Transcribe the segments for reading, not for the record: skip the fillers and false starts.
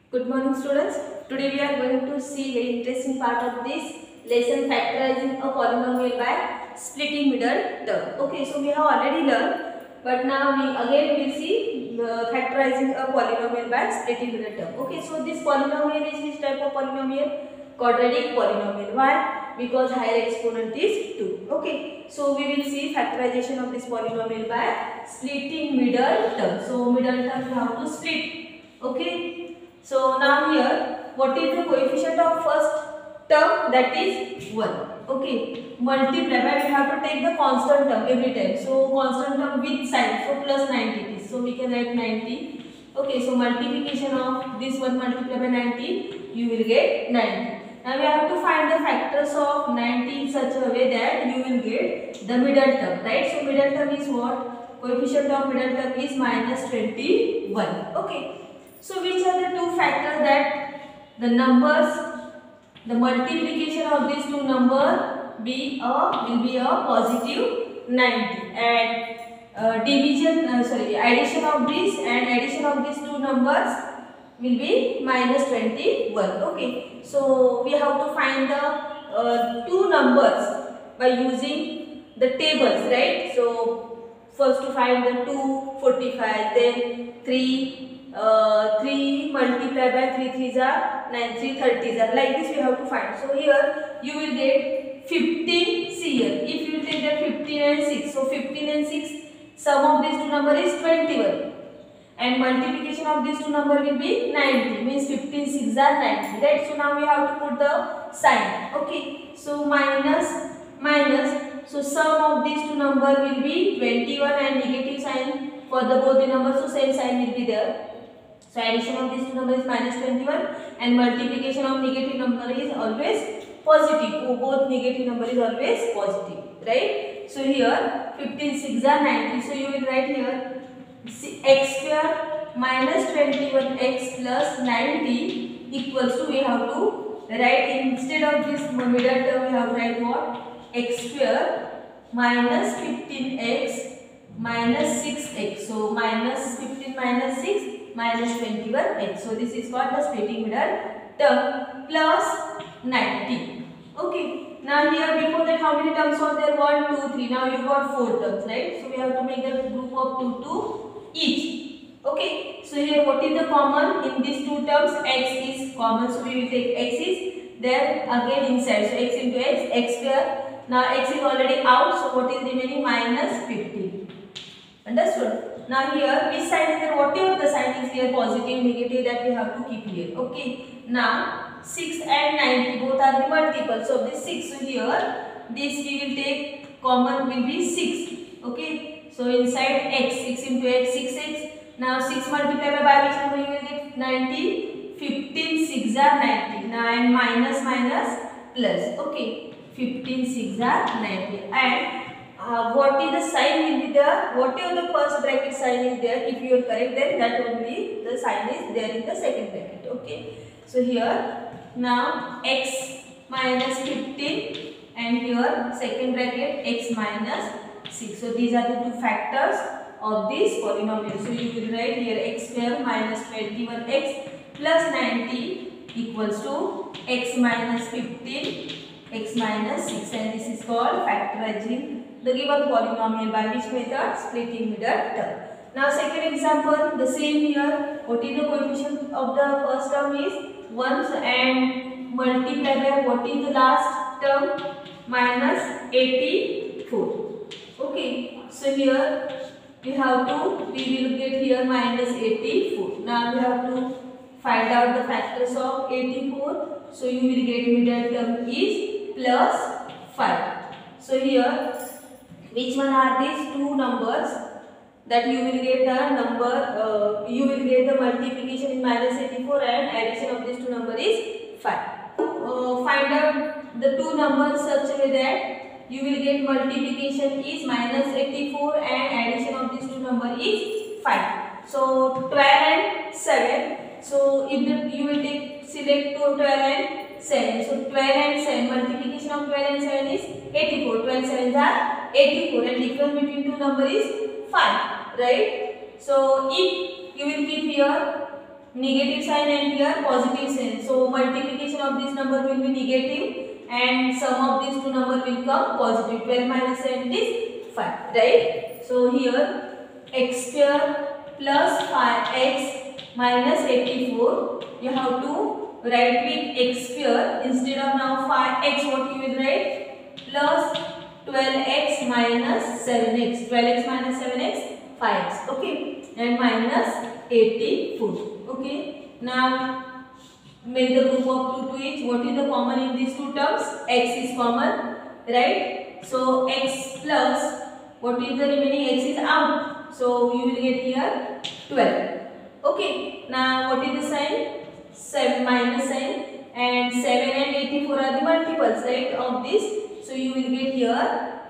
Good morning students. Today we are going to see very interesting part of this lesson, factorizing a polynomial by splitting middle term. Okay, so we have already learned, but now we will see factorizing a polynomial by splitting middle term. Okay, so this polynomial is which type of polynomial? Quadratic polynomial. Why? Because higher exponent is 2. Okay, so we will see factorization of this polynomial by splitting middle term. So middle term we have to split. Okay. So now here, what is the coefficient of first term? That is 1. Okay. Multiply by, we have to take the constant term every time. So constant term with sign. So plus 90 it is. So we can write 90. Okay. So multiplication of this one multiplied by 90, you will get 90. Now we have to find the factors of 90 in such a way that you will get the middle term. Right. So middle term is what? Coefficient of middle term is minus 21. Okay. So which are the two factors that the numbers, the multiplication of these two numbers will be a positive 90, and addition of this and addition of these two numbers will be minus 21. Okay, so we have to find the two numbers by using the tables, right? So first to find the 245, then 3 multiplied by 3 3s are 9, 3 30s are, like this we have to find. So here you will get 15 here. If you take that 15 and 6, so 15 and 6, sum of these two number is 21, and multiplication of these two number will be 90, means 15 6 are 90, right? So now we have to put the sign. Okay, so minus minus, so sum of these two number will be 21 and negative sign for the both the numbers, so same sign will be there. So addition of these two numbers is minus 21 and multiplication of negative number is always positive. Oh, both negative number is always positive, right? So here 15 6 are 90. So you will write here x square minus 21x plus 90 equals to, we have to write, instead of this middle term we have to write what? X square minus 15x minus 6x. So minus 15 minus 6 minus 21x. So this is called the splitting middle term plus 90. Okay. Now here before that how many terms were there? 1, 2, 3. Now you got 4 terms, right? So we have to make the group of 2 each. Okay. So here what is the common in these two terms? X is common. So we will take x is there again inside. So x into x square. Now x is already out. So what is remaining? Minus 15. Understood? Now here which sign is there? Whatever the sign is here, positive, negative, that we have to keep here. Okay. Now 6 and 90 both are the multiples. So this 6. So here this we will take common will be 6. Okay. So inside x, 6 into x, 6x. Now 6 multiplied by which number you will get? 90. 15 6 are 90. 9 minus minus plus. Okay. 15 6 are 90. And what is the sign will be there? Whatever the first bracket sign is there, if you are correct, then that only the sign is there in the second bracket. Okay. So here now x minus 15 and here second bracket x minus 6. So these are the two factors of this polynomial. So you will write here x square minus 21x plus 90 equals to x minus 15 x minus 6, and this is called factorizing the given polynomial by which method? Splitting middle term. Now second example, the same here. What is the coefficient of the first term is 1 and multiply by what is the last term? Minus 84. Okay. So here we will get here minus 84. Now we have to find out the factors of 84. So you will get middle term is plus 5. So here which one are these two numbers that you will get the number, you will get the multiplication in minus 84 and addition of these two number is 5. Find out the two numbers such a way that you will get multiplication is minus 84 and addition of these two number is 5. So 12 and 7. So if you will select 12 and 7. So 12 and 7, multiplication of 12 and 7 is 84. 12 7s are 84 and difference between two number is 5, right? So if you will keep here negative sign and here positive sign. So multiplication of this number will be negative and sum of these two number will come positive. 12 minus 7 is 5, right? So here x square plus 5x minus 84. You have to write with x square instead of now 5x. What you will write? Plus 12x minus 7x. 12x minus 7x 5x. Okay, and minus 84. Okay, now make the group of 2 to each. What is the common in these two terms? X is common, right? So x plus, what is the remaining? X is out, so you will get here 12. Okay, now what is the sign? 7 minus sign, and 7 and 84 are the multiples, right, of this. So you will get here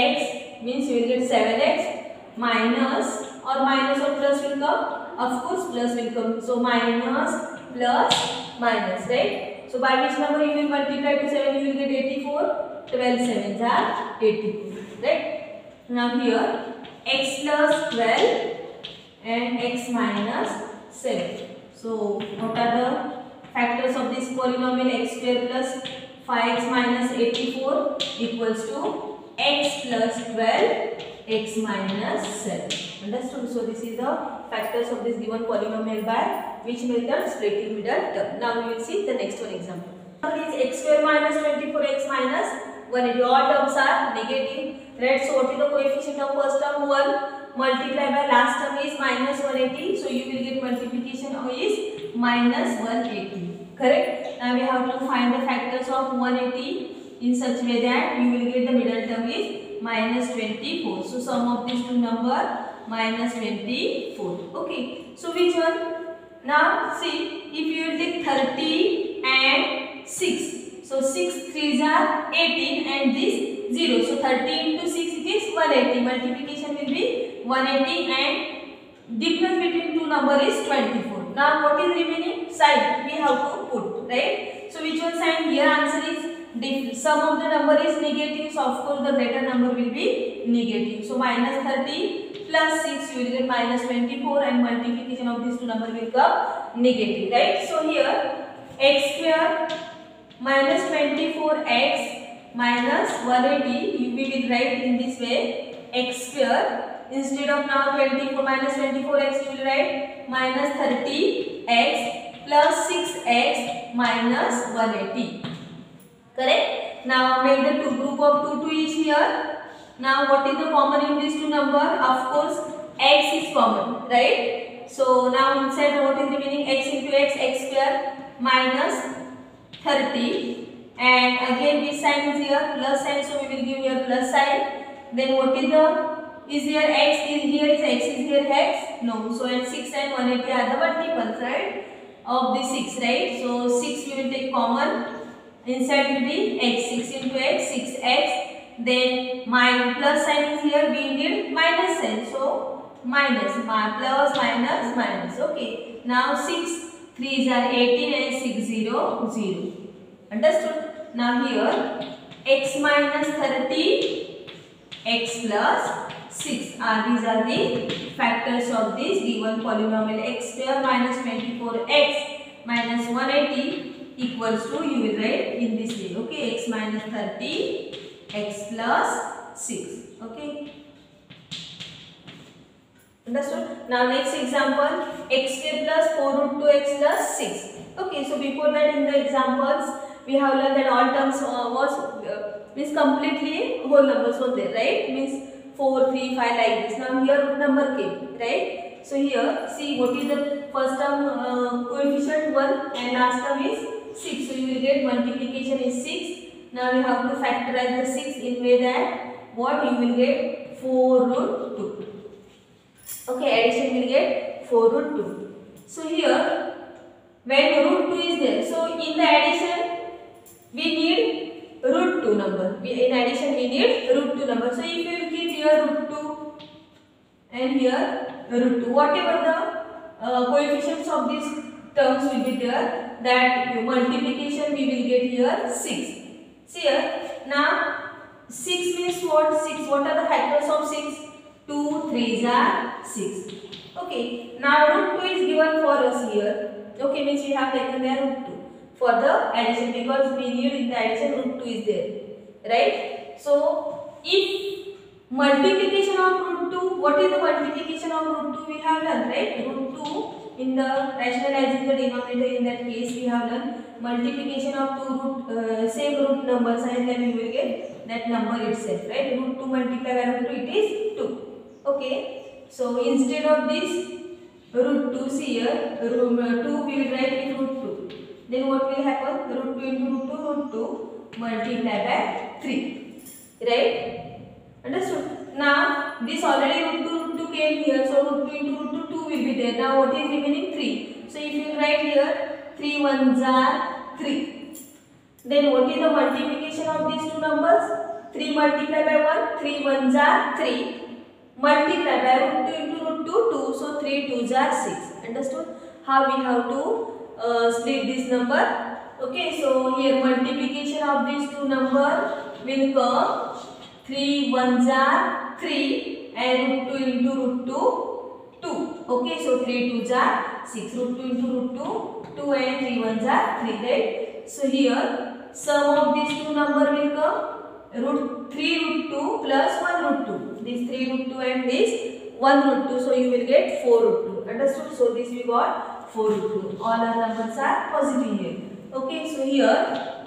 x means you will get 7x minus, or minus or plus will come. Of course plus will come. So minus plus minus, right? So by which number you will multiply to 7? You will get 84. 12 sevens are 84, right? Now here x plus 12 and x minus 7. So what are the factors of this polynomial? X square plus 5x minus 84 equals to x plus 12 x minus 7. Understood? So this is the factors of this given polynomial by which method? Splitting middle term. Now we will see the next one example. Is x square minus 24x minus 180. All terms are negative, right? So what is the coefficient of first term? 1. Multiply by last term is minus 180. So you will get multiplication is minus 180. Correct? Now we have to find the factors of 180 in such way that you will get the middle term is minus 24. So sum of these two number minus 24. Okay. So which one? Now see, if you will take 30 and 6. So 6 3s are 18 and this 0. So 30 into 6 it is 180. Multiplication will be 180 and difference between two number is 24. Now what is remaining? Sign we have to put, right? So which one sign? Here answer is sum of the number is negative, so of course the greater number will be negative. So minus 30 plus 6 you will get minus 24 and multiplication of these two number will come negative, right? So here x square minus 24x minus 180 we will write in this way. X square instead of now 24 minus 24x you will write minus 30x plus 6x minus 180. Correct? Now make the two group of 2 to each here. Now what is the common in these two number? Of course x is common, right? So now inside what is remaining? X into x square minus 30, and again this sign is here plus sign, so we will give here plus sign. Then what is the is here x is here is x is here x? No. So and 6 and 180 are the multiples, right, of the 6, right? So 6 we will take common. Inside will be x, 6 into x, 6x. Then my plus sign is here, we need minus sign. So minus, plus, minus, minus. Okay. Now 6 3s are 18 and 6 0 0. Understood? Now here x minus 30, x plus 6 these are the factors of this given polynomial. X square minus 24x minus 180 equals to, you will write in this way, okay, x minus 30 x plus 6. Okay, understood? Now next example, x square plus 4 root 2x plus 6. Okay, so before that in the examples we have learned that all terms means completely whole numbers were there, right? Means 4, 3, 5 like this. Now here root number came, right? So here see what is the first term coefficient 1 and last term is 6. So you will get multiplication is 6. Now you have to factorize the 6 in way that what you will get 4 root 2. Okay, addition will get 4 root 2. So here when root 2 is there, so in the addition we need root 2 number. In addition we need root 2 number. So if you will keep here root 2 and here root 2, whatever the coefficients of these terms will be there, that multiplication we will get here 6. See here, now 6 means what? 6, what are the factors of 6? 2 3s are 6. Okay, now root 2 is given for us here. Okay, means we have taken there root 2 for the addition, because we need in the addition root 2 is there, right? So if multiplication of root 2, what is the multiplication of root 2 we have done, right? Root 2 in the rationalizing the denominator, in that case we have done multiplication of two same root numbers, and then we will get that number itself, right? Root 2 multiplied by root 2, it is 2. Okay, so instead of this root 2, see here, 2 we will write in root 2. Then what will happen? Root 2 into root 2 multiplied by 3. Right? Understood? Now, this already root 2 came here. So, root 2 into root 2 will be there. Now, what is remaining? 3. So, if you write here, 3 ones are 3. Then, what is the multiplication of these two numbers? 3 multiplied by 1. 3 ones are 3. Multiplied by root 2 into root 2, 2. So, 3 twos are 6. Understood? How we have to split this number? Okay, so here multiplication of these two numbers will come 3 ones are 3 and root 2 into root 2, 2. Okay, so 3 twos are 6. Root 2 into root 2, 2 and 3 ones are 3, right? So here sum of these two numbers will come root 3 root 2 plus 1 root 2. This 3 root 2 and this 1 root 2. So you will get 4 root 2. Understood? So this we got 4 root 2. All our numbers are positive here. Okay, so here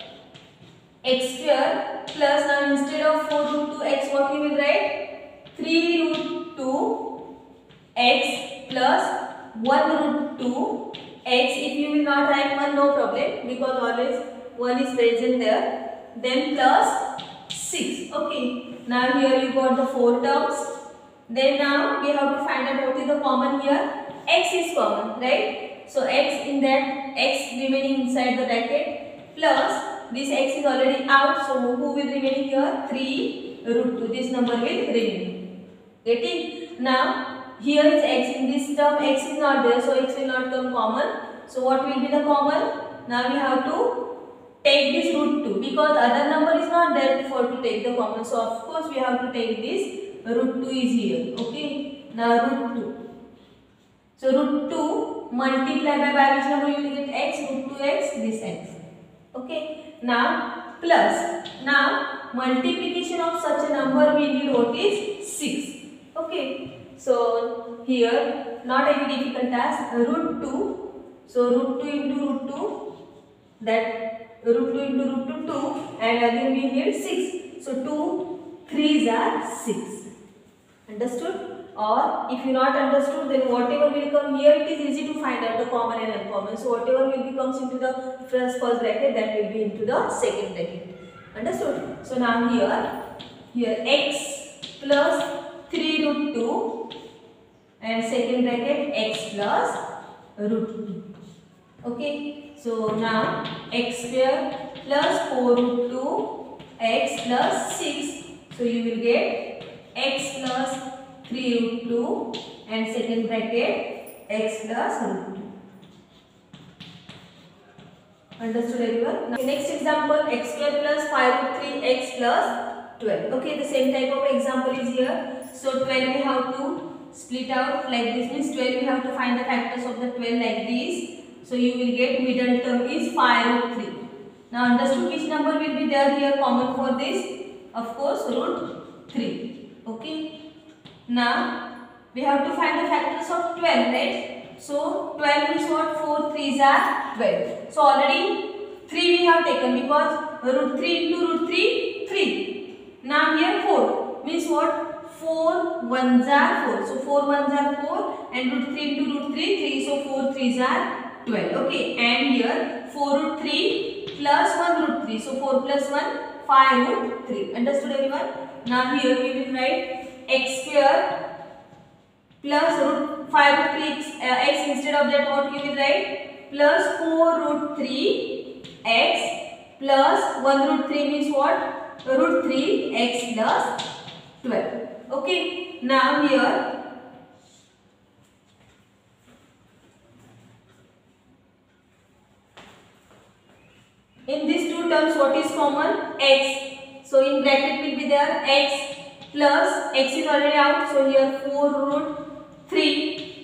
x square plus, now instead of 4 root 2 x, what we will write? 3 root 2 x plus 1 root 2 x. If you will not write 1, no problem, because always 1 is present there. Then plus 6. Okay, now here you got the 4 terms. Then now we have to find out what is the common here. X is common, right? So x, in that x remaining inside the bracket, plus this x is already out, so who will remain here? 3 root 2. This number will remain. Getting? Now here is x, in this term x is not there, so x will not come common. So what will be the common? Now we have to take this root 2, because other number is not there for to take the common. So of course we have to take this root 2 is here. Okay. Now root 2. So root 2 multiplied by which number you will get? X, root 2x, this x. Okay. Now plus. Now multiplication of such a number we need what is 6. Okay. So here not any difficult task. Root 2. So root 2 into root 2. That root 2 into root 2, 2, and again we need 6. So 2 3s are 6. Understood? Or if you not understood, then whatever will come here, it is easy to find out the common and uncommon. So whatever will be comes into the first bracket, that will be into the second bracket. Understood? So now here x plus 3 root 2 and second bracket x plus root 2. Okay. So now x square plus 4 root 2 x plus 6. So you will get x plus 3 root 2 and second bracket x plus root 2. Understood everyone? Now, next example, x square plus 5 root 3 x plus 12. Okay, the same type of example is here. So 12 we have to split out like this, means 12 we have to find the factors of the 12 like this. So you will get middle term is 5 root 3. Now understood which number will be there here common for this? Of course root 3. Okay. Now we have to find the factors of 12, right? So 12 is what? 4 3s are 12. So already 3 we have taken, because root 3 into root 3, 3. Now here 4 means what? 4 1s are 4. So 4 1s are 4 and root 3 into root 3, 3. So 4 3s are 12. Okay, and here 4 root 3 plus 1 root 3. So 4 plus 1, 5 root 3. Understood everyone? Now here we will write x square plus root 5 root 3 x, instead of that what you will write? Plus 4 root 3 x plus 1 root 3 means what? Root 3 x plus 12. Okay, now here in these two terms what is common? X. So in bracket will be there x plus x is already out. So here 4 root 3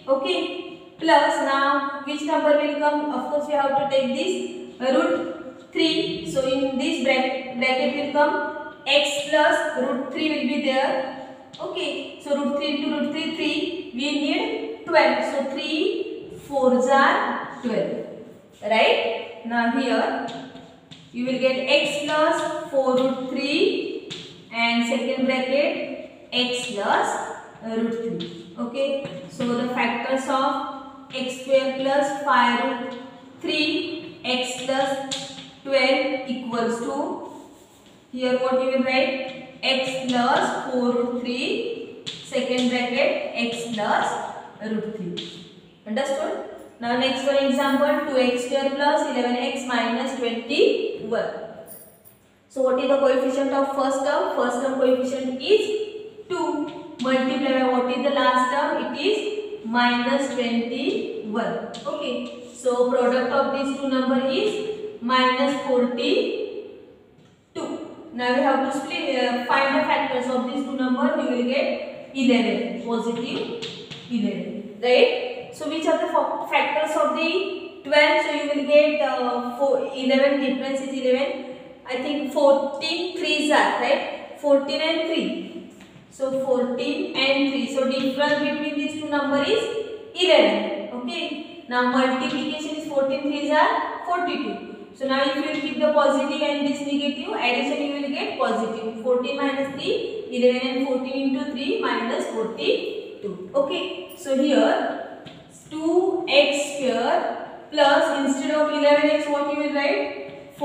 Okay, plus now which number will come? Of course, we have to take this root 3. So in this bracket will come x plus root 3 will be there. Okay, so root 3 into root 3, 3. We need 12. So 3 4s are 12. Right? Now here you will get x plus 4 root 3 and second bracket x plus root 3. Okay, so the factors of x square plus 5 root 3 x plus 12 equals to, here what you will write, x plus 4 root 3 second bracket x plus root 3. Understood? Now next one example, 2x square plus 11x minus 21. So what is the coefficient of first term? First term coefficient is 2. Multiply by what is the last term? It is minus 21. Okay. So product of these two number is minus 42. Now we have to split, find the factors of these two numbers. You will get 11, positive 11. Right? So which are the factors of the 12? So you will get 11, difference is 11. I think 14 3s are, right? 14 and 3. So 14 and 3. So difference between these two numbers is 11. Okay. Now multiplication is 14 3s are 42. So now if you will keep the positive and this negative, addition you will get positive. 14 minus 3, 11 and 14 into 3 minus 42. Okay. So here 2x square plus, instead of 11x what you will write?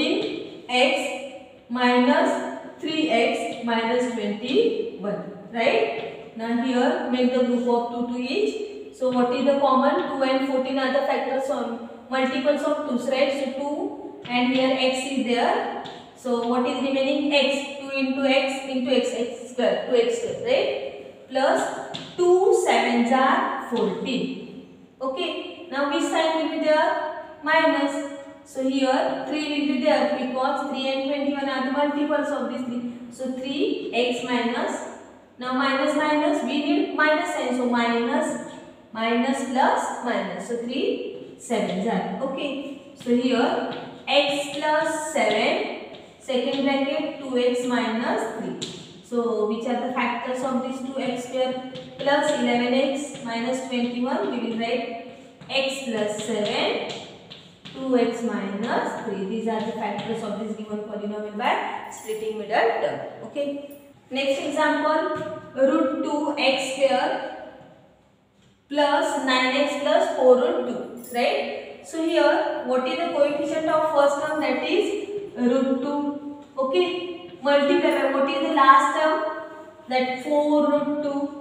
14x minus 3x minus 21. Right? Now here make the group of 2 to each. So what is the common? 2 and 14 are the factors on multiples of 2, right? So 2 and here x is there. So what is remaining? X. 2 into x square, 2x square, right? Plus 2 7s are 14. Okay. Now which sign will be there? Minus. So here 3 will be there because 3 and 21 are the multiples of these 3. So 3x minus. Now minus minus, we need minus sign. So minus plus minus. So 3 7s are. Okay. So here x plus 7, second bracket 2x minus 3. So which are the factors of this 2x square plus 11x minus 21? We will write x plus 7, 2x minus 3. These are the factors of this given polynomial by splitting middle term. Okay. Next example, root 2x square plus 9x plus 4 root 2. Right. So here what is the coefficient of first term? That is root 2. Okay. Multiply by what is the last term? That 4 root 2.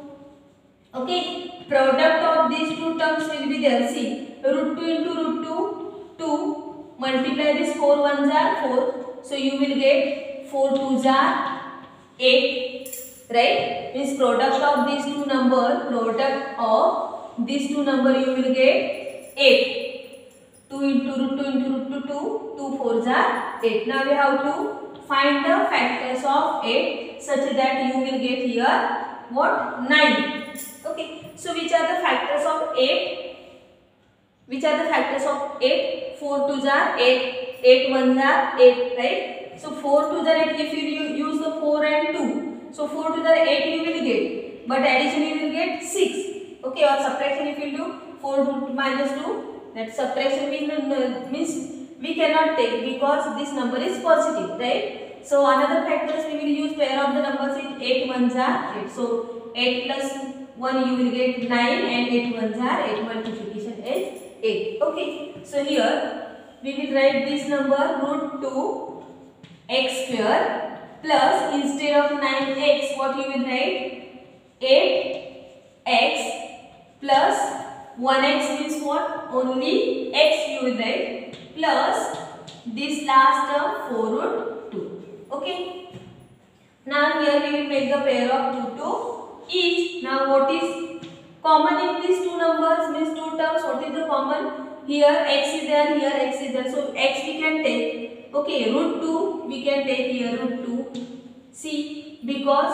Okay. Product of these two terms will be there. See, root 2 into root 2, 2. Multiply this 4 1s are 4. So you will get 4 2s are 8. Right? Means product of these two number, you will get 8. 2 into root 2 into root 2, 2 4s are 8. Now we have to find the factors of 8 such that you will get here what? 9. Okay. So which are the factors of 8? Which are the factors of 8? 4 2s are 8. 8 1s are 8. Right? So 4 2s are 8. If you use the 4 and 2. So 4 2s are 8 you will get. But addition you will get 6. Okay. Or subtraction if you do 4 minus 2. That subtraction means we cannot take because this number is positive, right? So another factors we will use pair of the numbers is 8 1s are 8. So 8 plus 1 you will get 9 and 8 1s are 8. Multiplication is 8. Okay. So here we will write this number root 2 x square plus, instead of 9x what you will write? 8x plus 1x means what? Only x you will write plus this last term 4 root 2. Okay. Now here we will make the pair of 2 to each. Now what is common in these two numbers? Means two terms. What is the common? Here x is there, here x is there. So x we can take. Okay. Root 2 we can take here root 2. See, because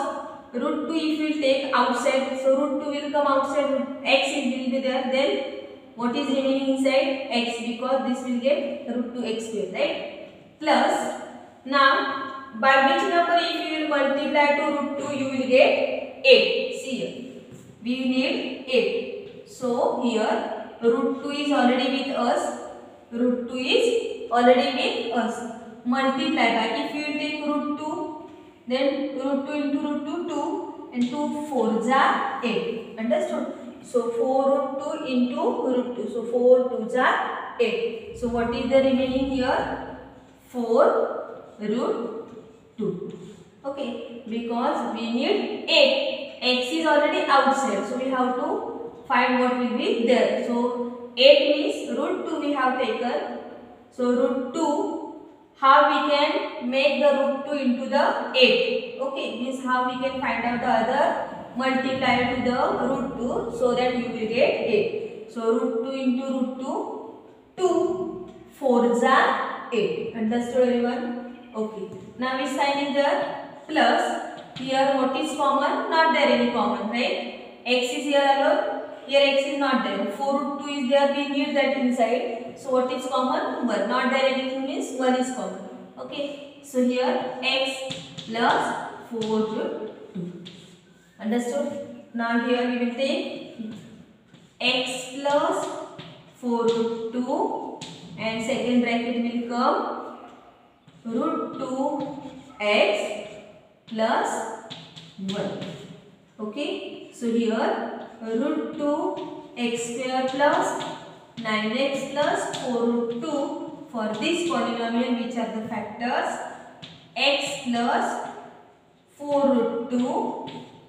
root 2 if we take outside, so root 2 will come outside, x will be there, then what is remaining inside? X, because this will get root 2x square, right? Plus, now by which number if you will multiply to root 2 you will get 8. See here, we need 8. So here root 2 is already with us. Root 2 is already with us. Multiply by, if you will take root 2, then root 2 into root 2, 2 and 2 4s are 8. Understood? So 4 root 2 into root 2. So 4 2s are 8. So what is the remaining here? 4 root 2. Okay, because we need 8. X is already outside. So we have to find what will be there. So 8 means root 2 we have taken. So root 2, how we can make the root 2 into the 8. Okay, means how we can find out the other multiplier to the root 2 so that you will get 8. So root 2 into root 2, 2 4s are 8. Understood everyone? Okay. Now we sign is there plus. Here what is common? Not there any common, right? X is here alone. Here x is not there. 4 root 2 is there. We need that inside. So what is common? 1. Not there anything means 1 is common. Okay. So here x plus 4 root 2. Understood? Now here we will take x plus 4 root 2 and second bracket will come root 2x plus 1. Okay. So here root 2x square plus 9x plus 4 root 2. For this polynomial, which are the factors? X plus 4 root 2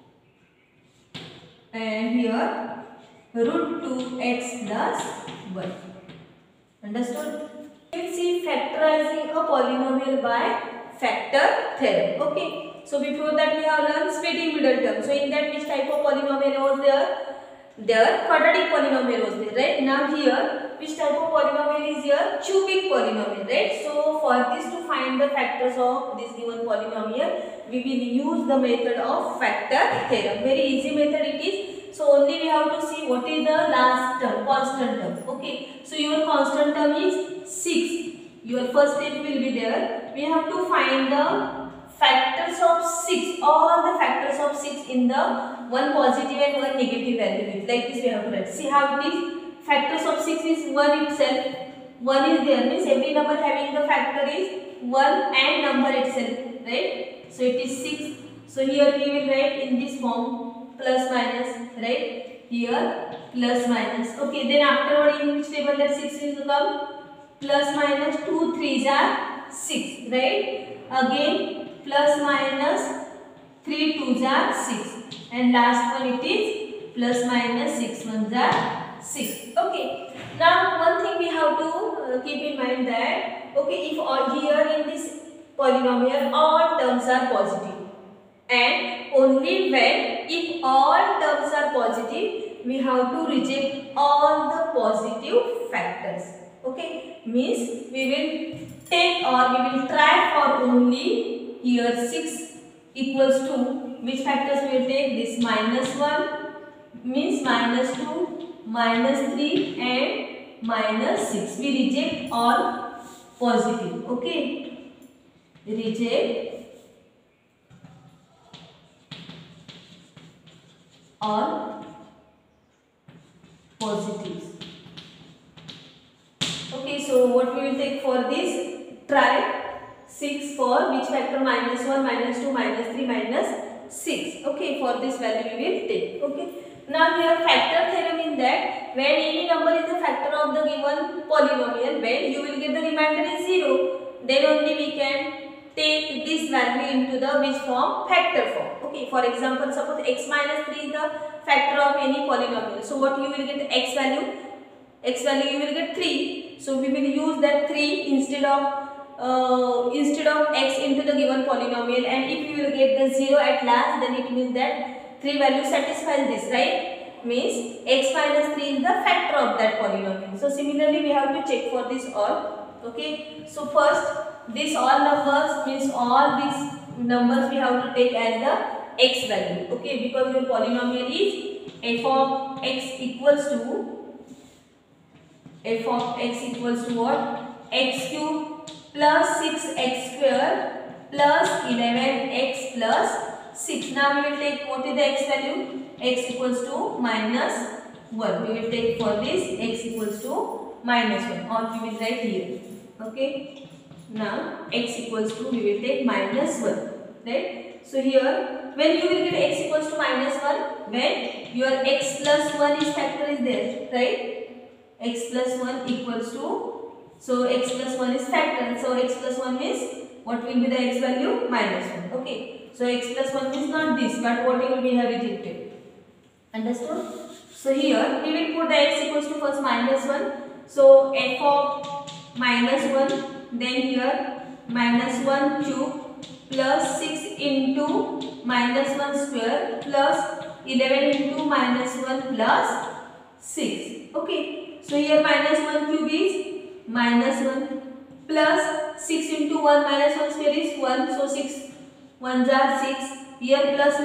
and here root 2x plus 1. Understood? We will see factorizing a polynomial by factor theorem. Okay. So before that we have learned splitting middle term. So in that which type of polynomial was there? There quadratic polynomial was there, right? Now here which type of polynomial is here? Cubic polynomial, right? So for this to find the factors of this given polynomial, we will use the method of factor theorem. Very easy method it is. So only we have to see what is the last term, constant term. Okay. So your constant term is 6. Your first step will be there. We have to find the factors of 6, all the factors of 6 in the one positive and one negative value. Like this we have to write. See how it is. Factors of 6 is 1 itself. 1 is there, means every number having the factor is 1 and number itself, right? So it is 6. So here we will write in this form plus minus, right? Here plus minus. Okay, then afterward in which table that 6 will come? Plus minus 2 3s are 6, right? Again plus minus 3 2s are 6 and last one it is plus minus 6 1s are 6. Okay. Now one thing we have to keep in mind that okay, if all here in this polynomial all terms are positive and only when if all terms are positive we have to reject all the positive factors. Okay, means we will take or we will try for only here 6 equals to which factors we will take? This minus 1 means minus 2, minus 3 and minus 6. We reject all positive. Okay, reject all positives. Okay, so what we will take for this? Try 6 for which factor? Minus 1, minus 2, minus 3, minus 6. Okay, for this value we will take. Okay. Now here factor theorem in that when any number is a factor of the given polynomial, when you will get the remainder is 0, then only we can take this value into the which form? Factor form. Okay, for example, suppose x minus 3 is the factor of any polynomial. So what you will get? X value? X value you will get 3. So we will use that 3 instead of x into the given polynomial, and if you will get the 0 at last, then it means that 3 value satisfies this, right? Means x minus 3 is the factor of that polynomial. So similarly we have to check for this all. Okay. So first this all numbers means all these numbers we have to take as the x value. Okay, because your polynomial is f of x equals to what? X cube plus 6x square plus 11x plus 6. Now we will take what is the x value? X equals to minus 1. We will take for this x equals to minus 1, or we will write here. Okay. Now x equals to, we will take minus 1. Right. So here, when you will get x equals to minus 1, when your x plus 1 is factor is there. Right. X plus 1 equals to, so x plus 1 is factor. So x plus 1 means what will be the x value? Minus 1. Okay. So x plus 1 means not this, but whatever we have rejected. Understood? So here we will put the x equals to first minus 1. So f of minus 1, then here minus 1 cube plus 6 into minus 1 square plus 11 into minus 1 plus 6. Okay. So here minus 1 cube is minus 1 plus 6 into 1 minus 1 square is 1. So 6 1s are 6. Here plus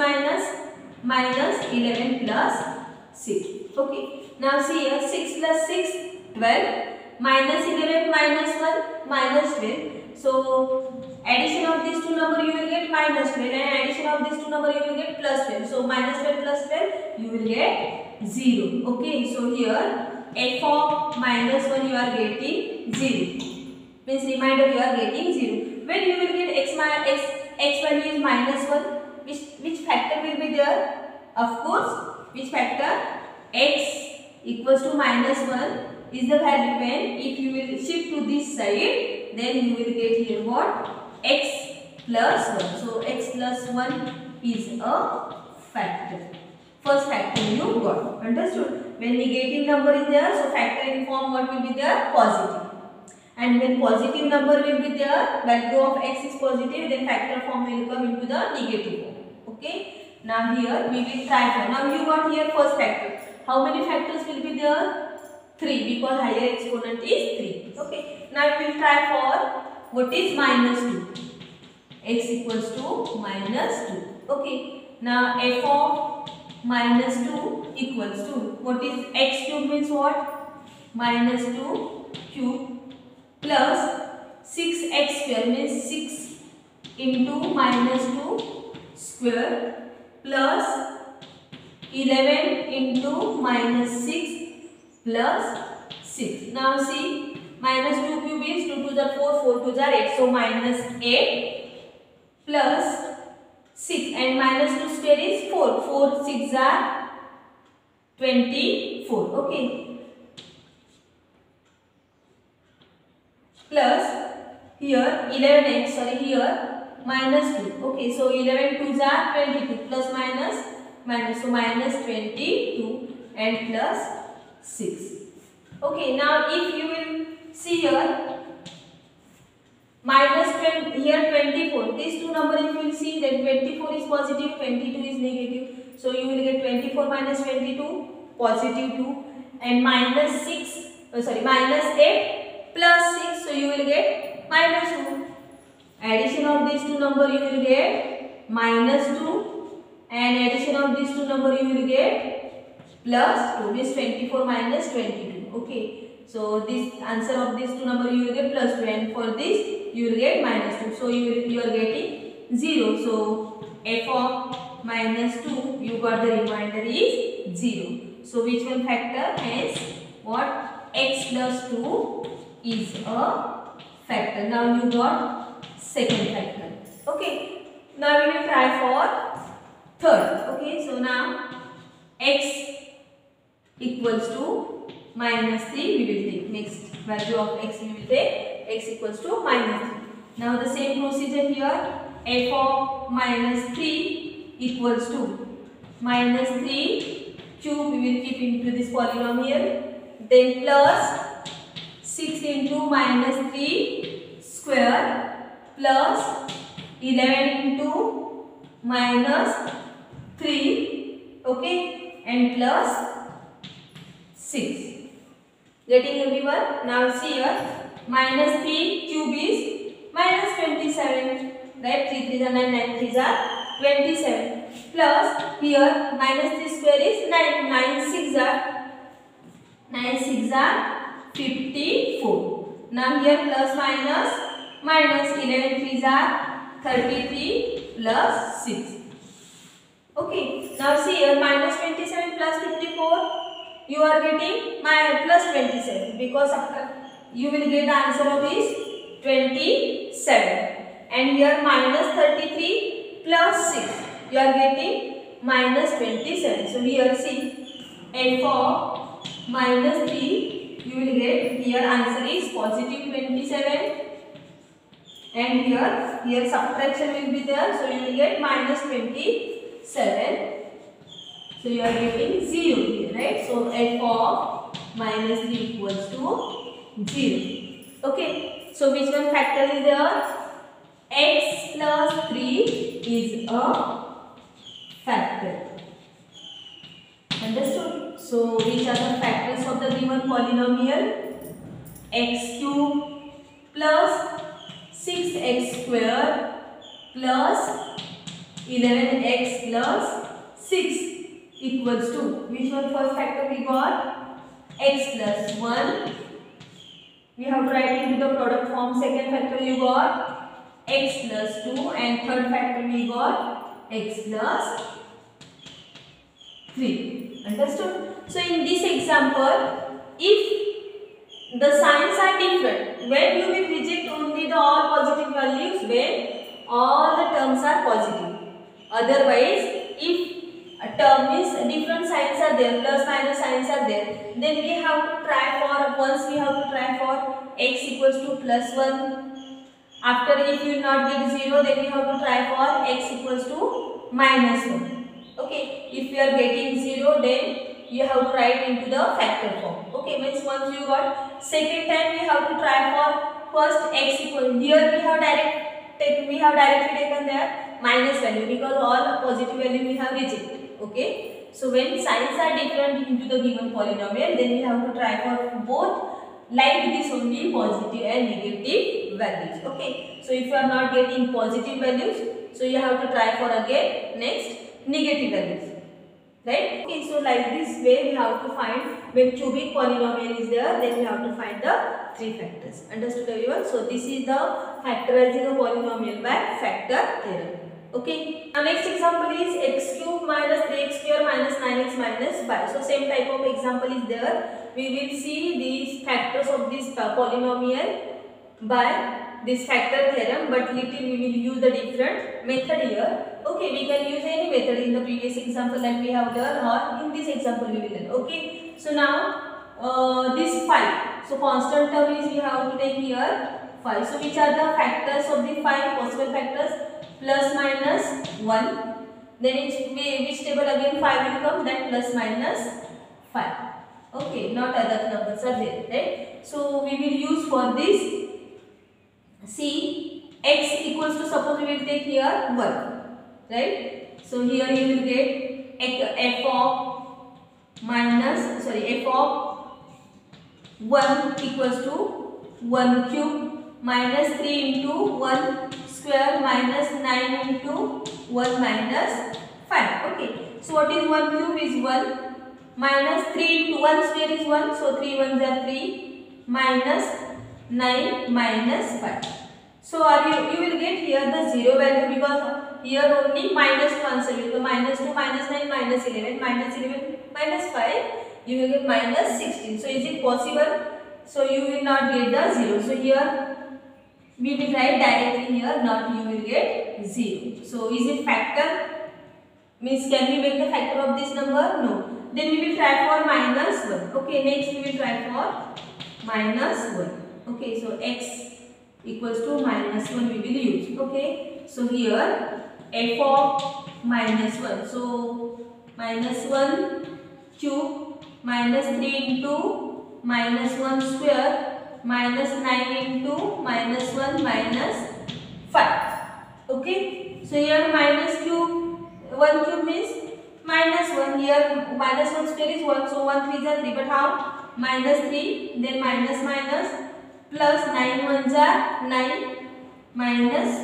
minus 11 plus 6. Okay. Now see here 6 plus 6 12 minus 11 minus 1 minus 12. So addition of these two numbers you will get minus 12, and addition of these two numbers you will get plus 12. So minus 12 plus 12 you will get 0. Okay. So here f of minus 1 you are getting 0. Means reminder you are getting 0. When you will get x value is minus 1, which factor will be there? Of course, which factor? X equals to minus 1 is the value when if you will shift to this side, then you will get here what? X plus 1. So x plus 1 is a factor. First factor you got. Understood? When negative number is there, so factor in form what will be there? Positive. And when positive number will be there, value of x is positive, then factor form will come into the negative form. Okay. Now here we will try for. Now you got here first factor. How many factors will be there? 3, because higher exponent is 3. Okay. Now we will try for what is minus 2. X equals to minus 2. Okay. Now f of minus 2 equals to, what is x cube means what? Minus 2 cube plus 6x square means 6 into minus 2 square plus 11 into minus 6 plus 6. Now see, minus 2 cube is 2 to the 4, 4 to the 8. So minus 8 plus 6, and minus 2 square is 4. 4 6 are 24. Okay. Plus here 11x, sorry, here minus 2. Okay, so 11 2s are 22, plus minus, so minus 22 and plus 6. Okay, now if you will see here minus 20, here 24, these two numbers if you will see, then 24 is positive, 22 is negative. So you will get 24 minus 22, positive 2, and minus 6, minus 8 plus 6, so you will get minus 2. Addition of these two numbers you will get minus 2, and addition of these two numbers you will get plus 2, means 24 minus 22. Okay, so this answer of these two numbers you will get plus 2, and for this you will get minus 2. So you are getting 0. So f of minus 2, you got the remainder is 0. So which one factor? Hence what? X plus 2 is a factor. Now you got second factor. Okay. Now we will try for third. Okay. So now x equals to minus 3 we will take. Next value of x we will take. X equals to minus 3. Now the same procedure here. F of minus 3 equals to minus 3 cube we will keep into this polynomial. Then plus 6 into minus 3 square plus 11 into minus 3, okay, and plus 6. Getting everyone? Now see here, minus 3 cube is minus 27, right? 3 3s are 9, 9 3s are 27. plus here minus 3 square is 9. 9 6 are 54. Now here plus minus minus 11 3s are 33 plus 6. Okay. Now see here minus 27 plus 54. You are getting plus 27 because after you will get the answer of is 27. And here minus 33 plus 6. You are getting minus 27. So here see f of minus 3 you will get here answer is positive 27. And here subtraction will be there. So you will get minus 27. So you are getting 0 here, right? So f of minus 3 equals to 0. Okay. So which one factor is there? X plus 3 is a factor. Understood? So which are the factors of the given polynomial? X cube plus 6x square plus 11x plus 6 equals to, which one first factor we got? X plus 1. We have to write into the product form. Second factor you got x plus 2, and third factor we got x plus 3. Understood? So in this example, if the signs are different, when you will reject only the all positive values when all the terms are positive. Otherwise, if a term means different signs are there, plus minus signs are there, then we have to try for, once we have to try for x equals to plus 1. After if you will not get 0, then we have to try for x equals to minus 1. Okay, if you are getting 0, then you have to write into the factor form. Okay, means once you got, second time we have to try for first x equal, here we have directly taken their minus value because all positive value we have rejected. Okay, so when signs are different into the given polynomial, then we have to try for both like this only positive and negative values. Okay, so if you are not getting positive values, so you have to try for again next negative values, right? Okay, so like this way we have to find when cubic polynomial is there, then we have to find the three factors. Understood everyone? So this is the factorizing a polynomial by factor theorem. Okay, now next example is x cube minus 3x square minus 9x minus 5. So same type of example is there. We will see these factors of this polynomial by this factor theorem, but little we will use the different method here. Okay, we can use any method in the previous example that we have done, or in this example we will learn. Okay, so now this 5. So constant term is we have to take here 5. So which are the factors of the 5 possible factors? Plus minus 1, then which table again 5 will come, that plus minus 5. Okay, not other numbers are there, right? So we will use for this, see, x equals to, suppose we will take here 1, right? So here you will get f of 1 equals to 1 cube minus 3 into 1 square minus 9 into 1 minus 5. Okay, so what is 1 cube is 1 minus 3 into 1 square is 1, so 3 ones are 3 minus 9 minus 5. So you will get here the 0 value because here only minus 2 answer will go, minus 2 minus 9 minus 11 minus 5, you will get minus 16. So is it possible? So you will not get the 0. So here we will write directly here, not you will get 0. So is it factor? Means can we make the factor of this number? No. Then we will try for minus 1. Okay, next we will try for minus 1. Okay, so x equals to minus 1 we will use. Okay, so here f of minus 1. So minus 1 cube minus 3 into minus 1 square minus 9 into minus 1 minus 5. Okay, so here minus cube, 1 cube means minus 1, here minus 1 square is 1, so 1 3s are 3, but how? Minus 3, then minus minus, plus 9 ones are 9 minus 5.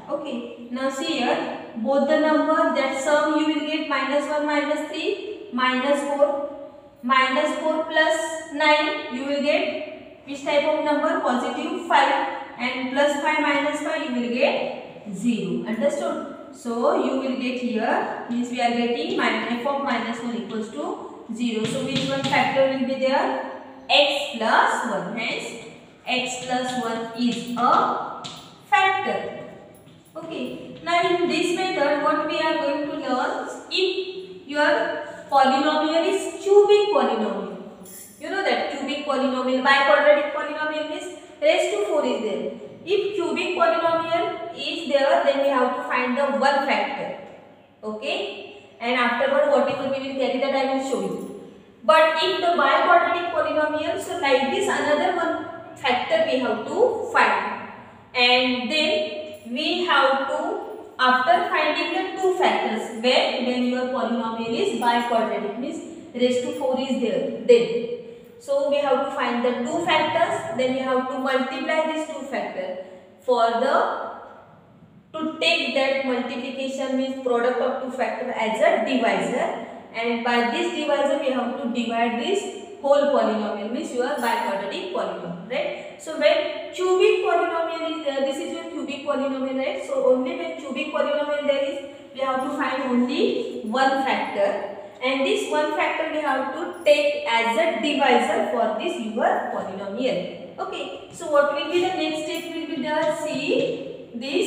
Okay, now see here, both the number that sum you will get -1 -3 -4 -4 plus 9 you will get which type of number? Positive 5, and plus 5 minus 5 you will get 0. Understood? So you will get here, means we are getting f of -1 equals to 0. So which one factor will be there? X plus 1. Hence x plus 1 is a factor. Okay, now in this method what we are going to learn, if your polynomial is cubic polynomial, you know that cubic polynomial, biquadratic polynomial means raised to 4 is there. If cubic polynomial is there, then we have to find the one factor. Okay, and afterward whatever we will carry that I will show you. But if the biquadratic polynomial, so like this another one factor we have to find, and then we have to, after finding the two factors, when your polynomial is biquadratic means raised to 4 is there, then so we have to find the two factors, then we have to multiply these two factors for the, to take that multiplication means product of two factor as a divisor, and by this divisor we have to divide this whole polynomial, means your biquadratic polynomial, right? So when cubic polynomial is there, this is your cubic polynomial, right? So only when cubic polynomial there is, we have to find only one factor, and this one factor we have to take as a divisor for this your polynomial. Okay, so what will be the next step will be there? See, this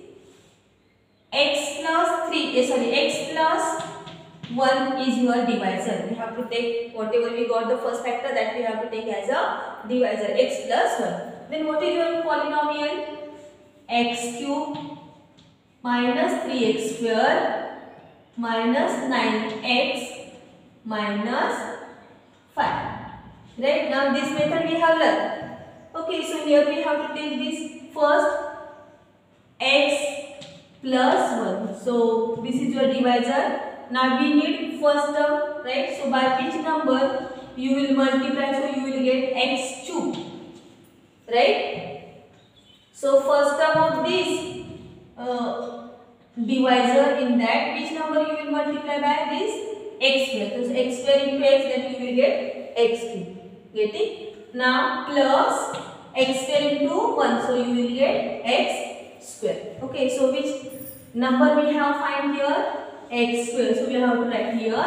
x plus 1 is your divisor. We have to take whatever we got the first factor, that we have to take as a divisor, x plus 1. Then what is your polynomial? X cube minus 3x square minus 9x minus 5. Right, now this method we have learned. Okay, so here we have to take this first x plus 1. So this is your divisor. Now we need first term, right? So by which number you will multiply? So you will get x cube, right? So first term of this divisor, in that which number you will multiply by? This x square. So x square into x, then you will get x cube. Get it? Now plus x square into 1, so you will get x square. Okay, so which number we have find here? X square. So we have to write here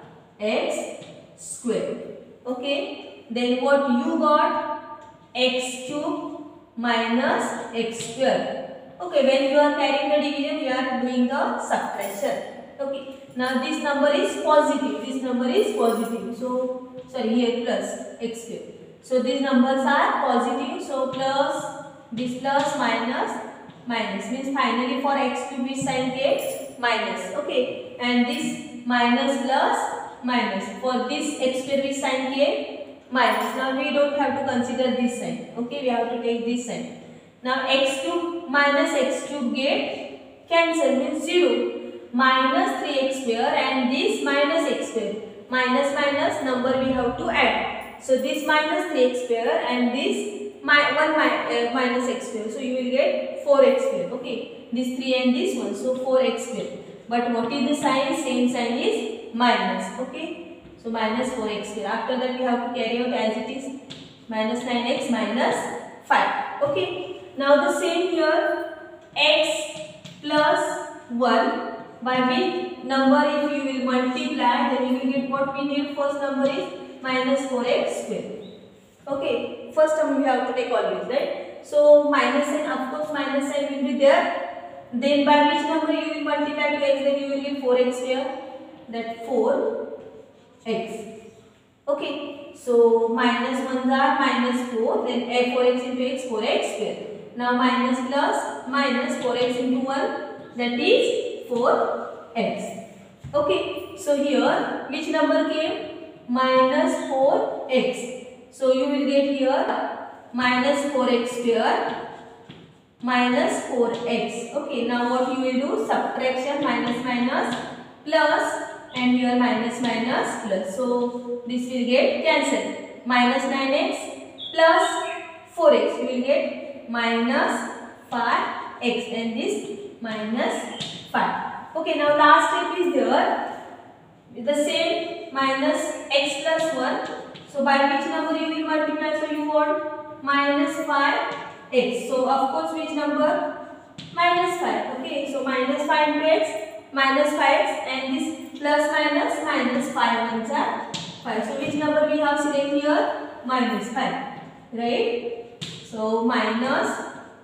x square. Okay, then what you got? X cube minus x square. Okay, when you are carrying the division, you are doing the subtraction. Okay, now this number is positive, this number is positive, so sorry, here plus x square. So these numbers are positive, so plus, this plus minus minus, means finally for x cube we sign get minus. Okay, and this minus plus minus, for this x square we sign get minus. Now we don't have to consider this sign. Okay, we have to take this sign. Now x cube minus x cube get cancel, means 0. Minus 3x square and this minus x square. Minus minus number we have to add. So this minus 3x square and this minus x square. So you will get 4x square. Okay, this 3 and this 1. So 4x square. But what is the sign? Same sign is minus. Okay, so minus 4x square. After that we have to carry out as it is, minus 9x minus 5. Okay, now the same here, x plus 1. By which number if you will multiply, then you will get what we need. First number is minus 4x square. Okay, first term we have to take always, right? So minus sign, of course minus sign will be there. Then by which number you will multiply to x, then you will get 4x square, that 4x. Okay, so minus 1s are minus 4, then 4x into x, 4x square. Now minus plus minus 4x into 1, that is 4x. Okay, so here which number came? Minus 4x. So you will get here minus 4x square minus 4x. Okay, now what you will do? Subtraction, minus minus plus, and here minus minus plus. So this will get cancelled. Minus 9x plus 4x. You will get minus 5 x and this minus 5. Okay, now last step is there. The same minus x plus 1. So by which number you will multiply? So you want minus 5x. So of course which number? Minus 5. Okay, so minus 5 into x, minus 5x, and this plus minus, minus 5 ones are 5. So which number we have selected here? Minus 5. Right? So minus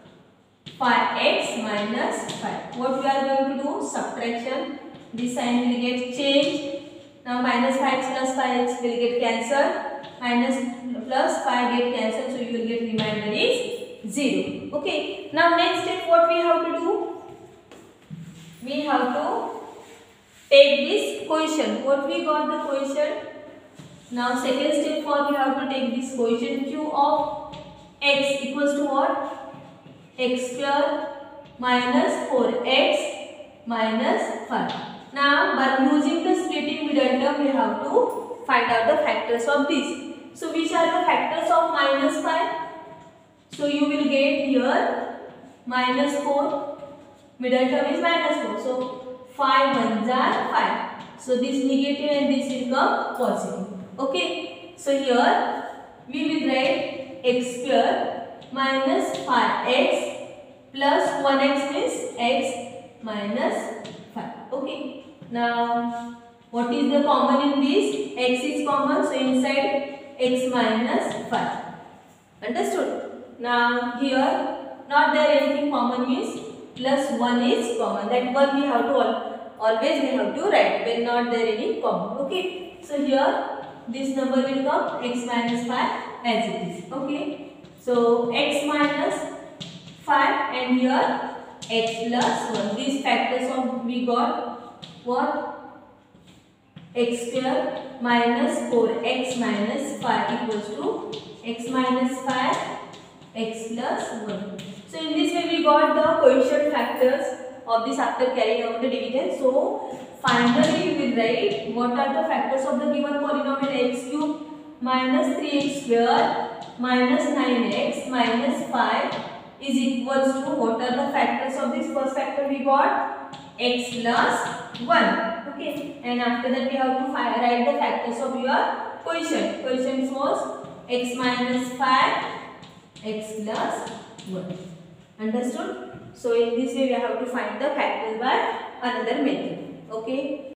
5x minus 5. What we are going to do? Subtraction. This sign will get changed. Now minus 5x plus 5x will get cancelled. Minus plus 5 get cancelled. So you will get remainder is 0. Okay. Now next step what we have to do? We have to take this quotient. What we got the quotient? Now second step for we have to take this quotient q of x equals to what? X square minus 4x minus 5. Now by using the splitting middle term we have to find out the factors of this. So which are the factors of minus 5? So you will get here minus 4. Middle term is minus 4. So 5 ones are 5. So this negative and this will come positive. Okay. So here we will write x square minus 5x plus 1x means x minus 5. Okay. Now what is the common in this? X is common. So inside x minus 5. Understood? Now here not there anything common means plus 1 is common. That one we have to always we have to write when not there any common. Okay. So here this number will come x minus 5 as it is. Okay. So x minus 5 and here x plus 1. These factors of we got what? X square minus 4x minus 5 equals to x minus 5 x plus 1. So in this way we got the quotient factors of this after carrying out the division. So finally we will write what are the factors of the given polynomial x cube minus 3x square minus 9x minus 5 is equals to what are the factors of this first factor we got? X plus 1. Okay, and after that we have to write the factors of your quotient. Quotient was x minus 5 x plus 1. Understood? So in this way we have to find the factors by another method. Okay.